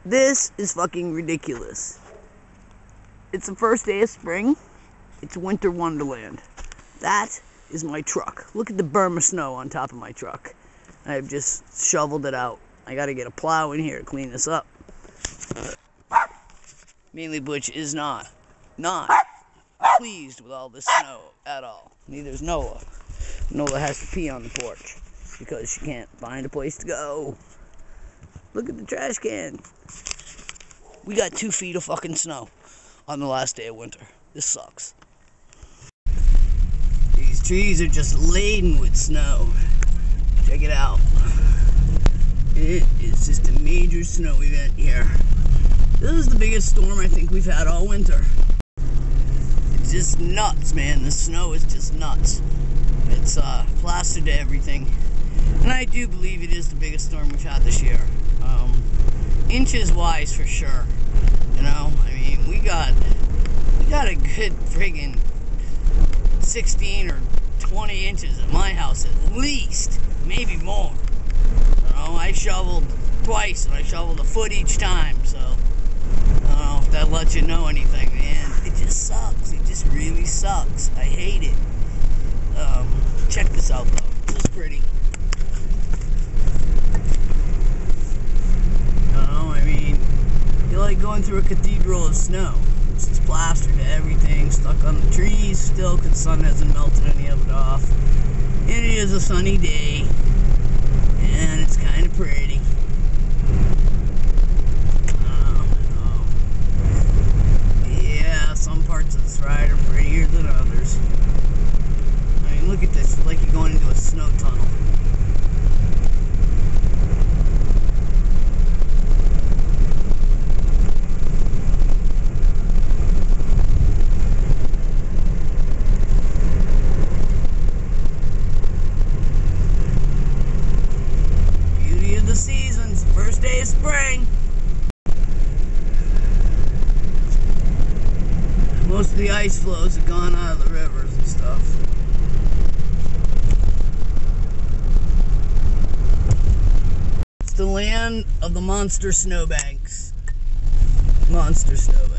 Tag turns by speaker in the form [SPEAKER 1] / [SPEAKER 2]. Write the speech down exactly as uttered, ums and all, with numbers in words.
[SPEAKER 1] This is fucking ridiculous. It's the first day of spring. It's winter wonderland. That is my truck. Look at the berm of snow on top of my truck. I've just shoveled it out. I gotta get a plow in here to clean this up. Mainelybutch is not, not pleased with all this snow at all. Neither is Noah. Noah has to pee on the porch because she can't find a place to go. Look at the trash can. We got two feet of fucking snow on the last day of winter. This sucks. These trees are just laden with snow. Check it out. It is just a major snow event here. This is the biggest storm I think we've had all winter. It's just nuts, man. The snow is just nuts. It's uh, plastered to everything. And I do believe it is the biggest storm we've had this year. Um, inches wise for sure. You know, I mean, we got, we got a good friggin' sixteen or twenty inches at my house at least. Maybe more. You know, I shoveled twice and I shoveled a foot each time, so I don't know if that lets you know anything, man. It just sucks. It just really sucks. I hate it. Um, check this out, though. This is pretty. No, I mean, you're like going through a cathedral of snow. It's just plastered to everything, stuck on the trees still because the sun hasn't melted any of it off. And it is a sunny day, and it's kind of pretty. Some parts of this ride are prettier than others. I mean, look at this. It's like you're going into a snow tunnel. Beauty of the seasons. First day of spring. Most of the ice flows have gone out of the rivers and stuff. It's the land of the monster snowbanks. Monster snowbanks.